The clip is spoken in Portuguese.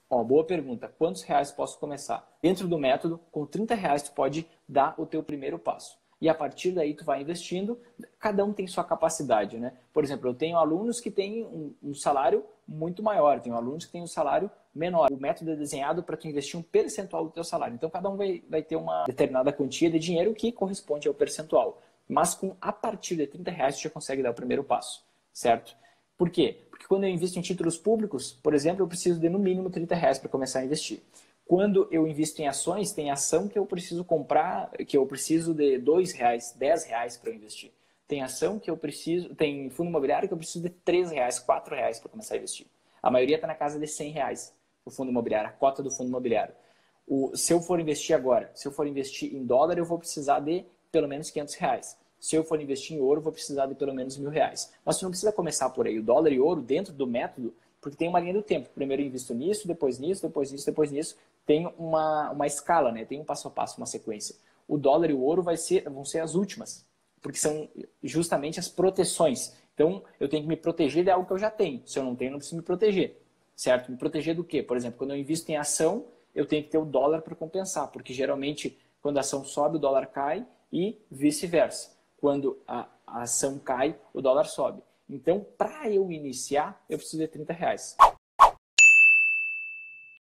Ó, boa pergunta. Quantos reais posso começar? Dentro do método, com 30 reais tu pode dar o teu primeiro passo. E a partir daí tu vai investindo, cada um tem sua capacidade, né? Por exemplo, eu tenho alunos que têm um salário muito maior, tenho alunos que têm um salário menor. O método é desenhado para tu investir um percentual do teu salário. Então cada um vai ter uma determinada quantia de dinheiro que corresponde ao percentual. Mas a partir de 30 reais tu já consegue dar o primeiro passo, certo? Por quê? Porque quando eu invisto em títulos públicos, por exemplo, eu preciso de no mínimo 30 reais para começar a investir. Quando eu invisto em ações, tem ação que eu preciso comprar, que eu preciso de 2 reais, 10 reais para investir. Tem ação que eu preciso, tem fundo imobiliário que eu preciso de 3 reais, 4 reais para começar a investir. A maioria está na casa de 100 reais, o fundo imobiliário, a cota do fundo imobiliário. Se eu for investir agora, se eu for investir em dólar, eu vou precisar de pelo menos 500 reais. Se eu for investir em ouro, vou precisar de pelo menos 1.000 reais. Mas você não precisa começar por aí. O dólar e ouro, dentro do método, porque tem uma linha do tempo. Primeiro eu invisto nisso, depois nisso, depois nisso, depois nisso. Tem uma escala, né? Tem um passo a passo, uma sequência. O dólar e o ouro vão ser as últimas, porque são justamente as proteções. Então, eu tenho que me proteger de algo que eu já tenho. Se eu não tenho, eu não preciso me proteger. Certo? Me proteger do quê? Por exemplo, quando eu invisto em ação, eu tenho que ter o dólar para compensar, porque geralmente, quando a ação sobe, o dólar cai e vice-versa. Quando a ação cai, o dólar sobe. Então, para eu iniciar, eu preciso de 30 reais.